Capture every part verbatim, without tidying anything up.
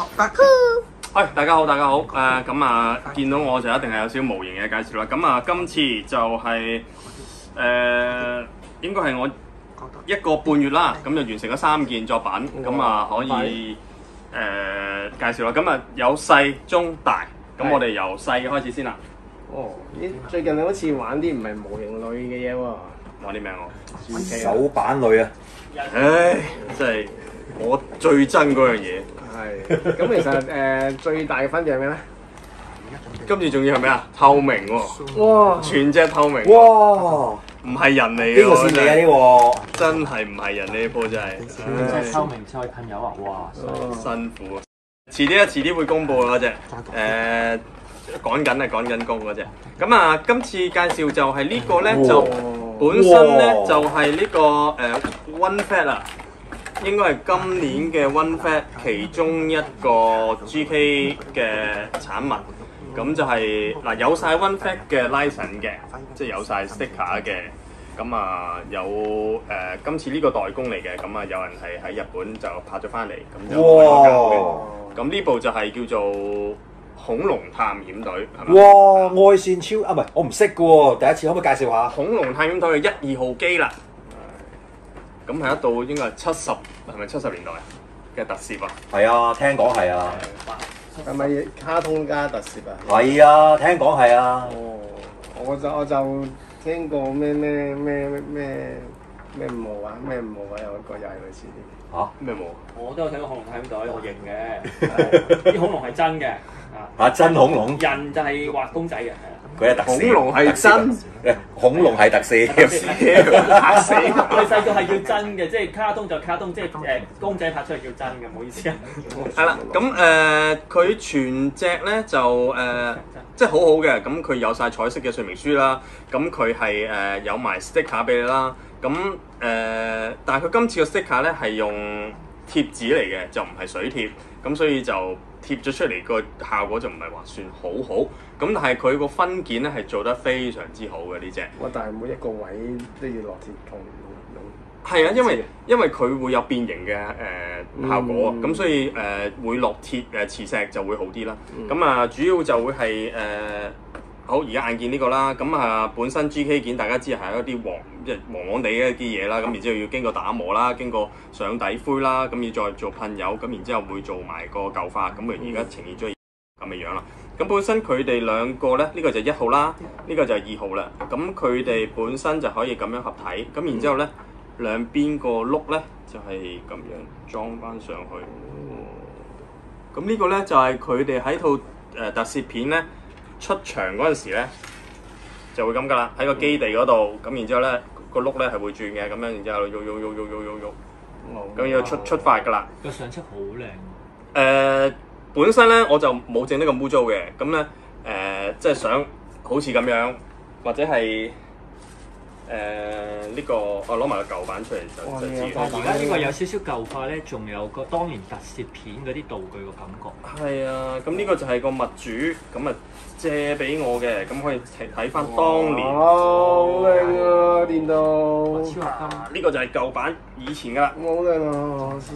好得。 喂，大家好，大家好。誒咁啊，見到我就一定係有少少模型嘅介紹啦。咁啊，今次就係、是、誒、呃、應該係我一個半月啦，咁就完成咗三件作品，咁啊可以誒、呃、介紹啦。咁啊有細、中、大，咁我哋由細嘅開始先啦。 哦，咦，最近你好似玩啲唔係模型類嘅嘢喎。 玩啲咩我？ 手板類啊！ 唉，真係我最憎嗰樣嘢。 係，咁其實誒、呃、最大嘅分別係咩咧？ 今次仲要係咩啊？透明喎！ 哇！ 全隻透明。 哇！ 唔係人嚟嘅呢個先嚟啊！呢個真係唔係人呢鋪真係。 全隻透明再噴油啊！哇！ 辛苦啊！遲啲啊，遲啲會公佈嗰隻誒趕緊啊，趕緊工嗰隻。咁啊，今次介紹就係呢個咧，就本身咧就係呢個誒 One Fat 啊。應該係今年嘅 One Fat 其中一個 G K 嘅產物，咁就係、是、嗱有晒 One Fat 嘅 license 嘅，即係有晒 sticker 嘅，咁啊有誒、呃、今次呢個代工嚟嘅，咁啊有人係喺日本就拍咗翻嚟，咁就哇！ 咁呢部就係叫做恐龍探險隊，係咪？ 哇！愛線超啊，唔係我唔識嘅喎，第一次可唔可以介紹下？ 恐龍探險隊嘅一二號機啦。咁係一度應該係七十係咪七十年代嘅特攝啊？ 係啊，聽講係啊。 係咪卡通加特攝啊？ 係啊，聽講係啊。 哦，我就我就聽過咩咩咩咩咩五號啊，咩五號啊，有一個又係類似啲。 嚇？ 咩冇？ 我都有睇過恐龍探險隊，我認嘅。啲恐龍係真嘅，啊嚇真恐龍？ 人就係畫公仔嘅，係啊。 佢係特攝。 恐龍係真， 誒恐龍係特攝。 嚇死！ 我哋細個係叫真嘅，即係卡通就卡通，即係誒公仔拍出嚟叫真嘅，唔好意思啊。 係啦，咁誒佢全隻咧就誒、呃、即係好好嘅，咁佢有晒彩色嘅說明書啦，咁佢係誒有埋 sticker 俾你啦，咁誒、呃、但係佢今次個 sticker 咧係用貼紙嚟嘅，就唔係水貼，咁所以就貼咗出嚟個效果就唔係話算好好，咁但係佢個分件咧係做得非常之好嘅呢隻。 哇！但係每一個位都要落貼同用。 係啊，因為因為佢會有變形嘅誒、呃、效果啊，咁、嗯、所以誒、呃、會落鐵誒磁石就會好啲啦。咁啊、嗯、主要就會係誒、呃、好而家眼見呢個啦。咁啊本身 G K 件大家知係一啲黃即係黃黃地嘅一啲嘢啦。咁然之後要經過打磨啦，經過上底灰啦，咁要再做噴油，咁然之後會做埋個舊化。咁啊而家呈現咗咁嘅樣啦。咁本身佢哋兩個咧，呢、這個就一號啦，呢、這個就係二號啦。咁佢哋本身就可以咁樣合體。咁然之後咧。兩邊個碌咧就係、是、咁樣裝翻上去。咁、嗯、呢個咧就係佢哋喺套誒、呃、特攝片咧出場嗰陣時咧就會咁噶啦，喺個基地嗰度。咁然之後咧個碌咧係會轉嘅，咁樣然之後喐喐喐喐喐喐喐，咁要出出發噶啦。 個上色好靚。誒、 呃，本身咧我就冇整呢個污糟嘅，咁咧誒即係想好似咁樣，或者係。誒呢、這個我攞埋個舊版出嚟就就知。 但係而家呢個有少少舊化咧，仲有個當年特攝片嗰啲道具個感覺。 係啊，咁呢個就係個物主咁啊借俾我嘅，咁可以睇翻當年。 好靚啊！電腦。 超合金。呢、 啊這個就係舊版以前㗎啦。 好靚啊！黐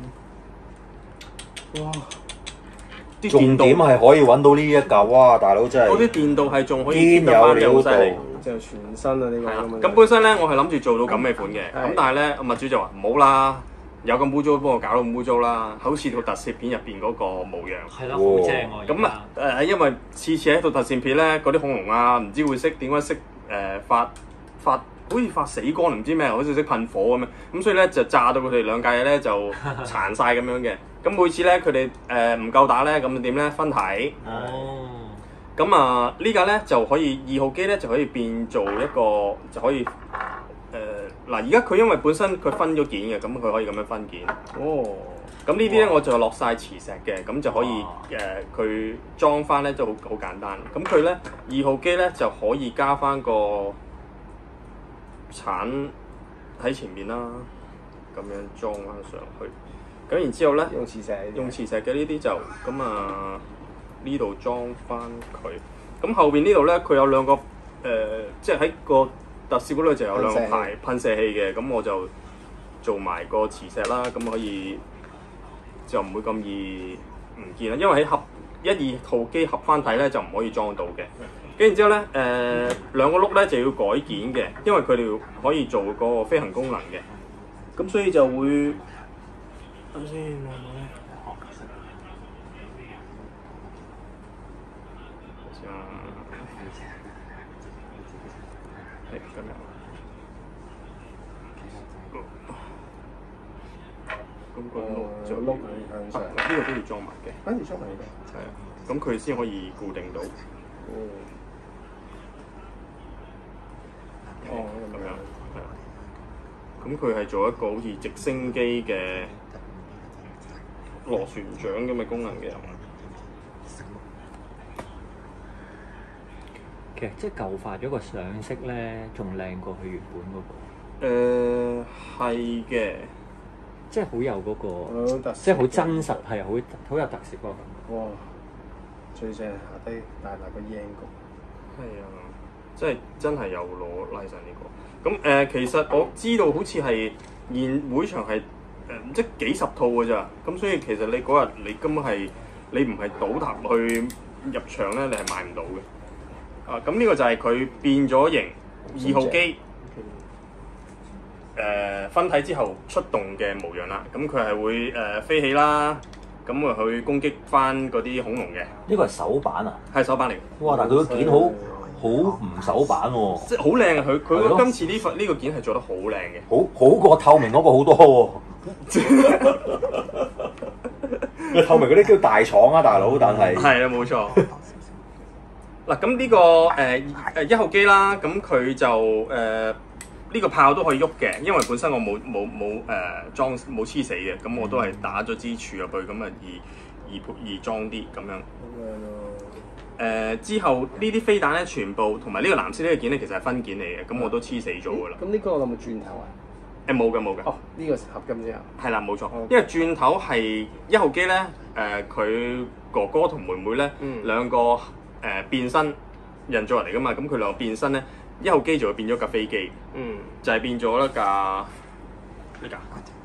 線。哇！ 重點係可以揾到呢一嚿，哇！大佬真係。 嗰啲電鍍係仲可以貼得翻嘅，好犀利。 就全身啊！呢、這個咁咁本身咧，我係諗住做到咁嘅款嘅，咁、 嗯、 但係咧，物主就話唔好啦，有咁污糟，幫我搞到咁污糟啦，好似套特攝片入邊嗰個模樣。 係咯，好正喎！ 咁啊誒，因為次次喺套特攝片咧，嗰啲恐龍啊，唔知會識點解識誒發發，好似發死光唔知咩，好似識噴火咁樣，咁所以咧就炸到佢哋兩架嘢咧就殘晒咁樣嘅。咁每次咧佢哋誒唔夠打咧，咁點咧分體。 哦。 咁啊，呢架咧就可以二號機咧就可以變做一個就可以誒嗱，而家佢因為本身佢分咗件嘅，咁佢可以咁樣分件。 哦。 咁呢啲咧我就落晒磁石嘅，咁就可以誒佢裝翻咧都好好簡單。咁佢咧二號機咧就可以加翻個鏟喺前面啦，咁樣裝翻上去。咁然之後咧用磁石， 用磁石嘅呢啲就咁啊。呢度裝翻佢，咁後邊呢度咧佢有兩個誒、呃，即係喺個特攝嗰度就有兩個排噴射器嘅，咁我就做埋個磁石啦，咁可以就唔會咁易唔見啦，因為喺合一二號機合翻睇咧就唔可以裝到嘅。跟住之後咧，誒、呃、兩個轆咧就要改件嘅，因為佢哋可以做個飛行功能嘅，咁所以就會等先，望望咧。係咁樣。咁個轆就轆係向上， 呢個都要裝埋嘅， 跟住裝埋呢係啊，咁佢先可以固定到。 個。哦， 咁樣係啊，咁佢係做一個好似直升機嘅螺旋槳咁嘅功能嘅。 其實即係舊化咗個上色咧，仲靚過佢原本嗰、 誒係嘅， 個，即係好有嗰、個， 好特色即係好真實，係好好有特色嗰個感覺。 哇！最正係下低大大個 yen 局。 係啊，即係真係有攞拉曬呢個。咁誒、呃，其實我知道好似係現會場係誒、呃、即係幾十套㗎咋，咁所以其實你嗰日你根本係你唔係倒塌去入場咧，你係買唔到嘅。啊，咁呢個就係佢變咗型二號機誒、呃、分體之後出動嘅模樣啦。咁佢係會誒、呃、飛起啦，咁啊去攻擊翻嗰啲恐龍嘅。 呢個係手板啊！ 係手板嚟嘅。 哇！但係佢個件好好唔手板喎， 即係好靚啊！佢佢係咯今次呢份呢個件係做得好靚嘅。 好好過透明嗰個好多喎。透明嗰啲叫大廠啊，大佬，但係係啊，冇錯。嗱，咁呢個誒誒一號機啦，咁佢就誒呢、呢個炮都可以喐嘅，因為本身我冇冇冇誒裝冇黐死嘅，咁我都係打咗支柱入去，咁啊易易易裝啲咁樣。誒、呃、之後呢啲飛彈咧，全部同埋呢個藍色呢個件咧，其實係分件嚟嘅，咁我都黐死咗㗎啦。 咁呢個有冇轉頭啊？ 誒冇嘅冇嘅。 哦，呢個合金之後。 係啦，冇錯， 哦因為轉頭係一號機咧，誒佢哥哥同妹妹咧、 嗯、 兩個誒、呃、變身人造人嚟㗎嘛，咁佢兩個變身咧，一號機就會變咗架飛機， 嗯， 就係變咗一架呢架，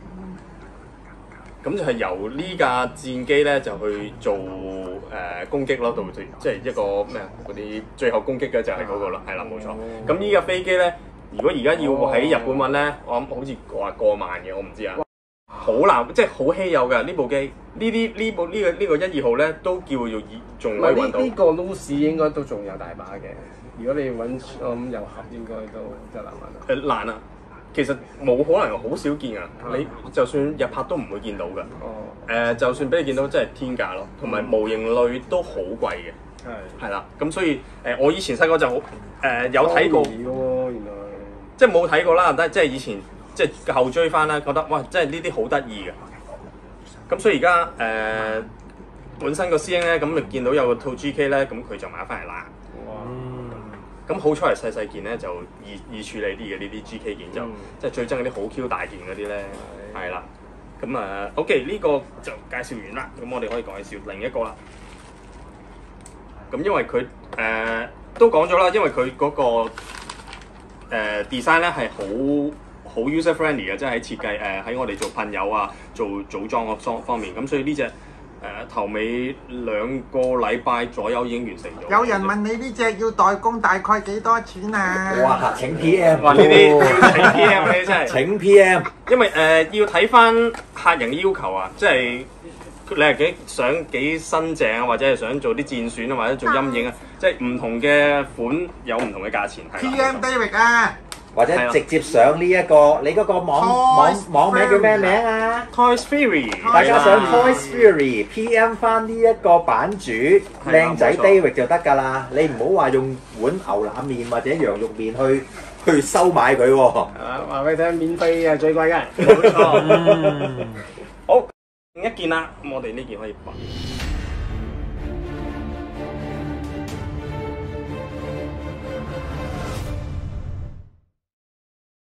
咁就係由呢架戰機咧就去做誒、呃、攻擊咯，到即係一個咩嗰啲最後攻擊嘅就係嗰個啦，係啦冇錯。咁呢架飛機咧，如果而家要喺日本揾咧，我諗好似話過萬嘅，我唔知啊。好難，即係好稀有嘅呢部機，呢啲呢部呢、呢個呢、呢個一二號咧都叫做仲唔係呢可以揾到。 呢個 Lucy 應該都仲有大把嘅。如果你揾我諗有盒應該都真係難揾啦。 誒難啊！其實冇可能，好少見啊！你就算日拍都唔會見到㗎。 哦。 誒、就算俾你見到，真係天價咯。同埋模型類都好貴嘅。 係。 係啦，咁所以誒、我以前細個就好誒、有睇過， 嘅喎，原來。 即係冇睇過啦，但係即係以前即係後追翻啦，覺得哇，真係呢啲好得意嘅。咁所以而家誒本身個師兄咧，咁咪見到有個套 G K 咧，咁佢就買翻嚟啦。 哇！ 咁好彩係細細件咧，就易易處理啲嘅呢啲 G K 件就， 嗯即係最憎嗰啲好 Q 大件嗰啲咧，係啦。咁啊，OK 呢個就介紹完啦，咁我哋可以介紹另一個啦。咁因為佢誒、呃都講咗啦，因為佢嗰、個誒、呃 design 咧係好好 user friendly 嘅，即係喺設計誒喺我哋做噴油啊、做組裝嗰方方面，咁所以呢只誒頭尾兩個禮拜左右已經完成咗。 有人問你呢只要代工大概幾多錢啊？ 哇！請 P M， 哇！呢啲要請 P M 你真係， 請 P M， 因為誒、呃要睇翻客人嘅要求啊，即係你係幾想幾新淨啊，或者係想做啲戰損啊，或者做陰影啊，即係唔同嘅款有唔同嘅價錢係啦。 P M David 啊， 或者直接上呢一個你嗰個網網網名叫咩名啊？ Toys Theory， 大家上係啦 Toy Theory P M 翻呢一個版主靚仔冇錯 David 就得㗎啦，你唔好話用碗牛腩面或者羊肉面去去收買佢喎。 啊，話俾你聽，免費嘅最貴嘅。 冇錯。好，另一件啦，咁我哋呢件可以擺。